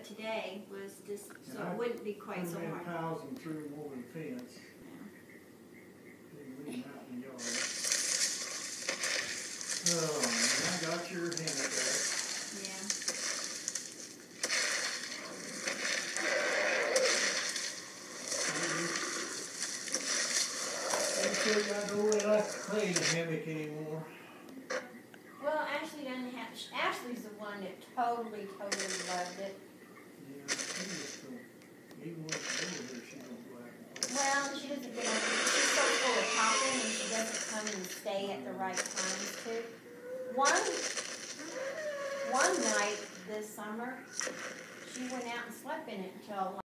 it today was just so it wouldn't be quite so hard. Piles and threw them over the fence. Didn't leave them out in the yard. Oh, man, I got your hammock back. Yeah. You still got to really like to clean the hammock anymore. Well, Ashley doesn't have. Ashley's the one that totally loved it. Yeah, she just don't. Even when she's over there, she don't go out and play. Well, she doesn't get on. She's so full of talking, and she doesn't come and stay at the right times too. One night this summer, she went out and slept in it until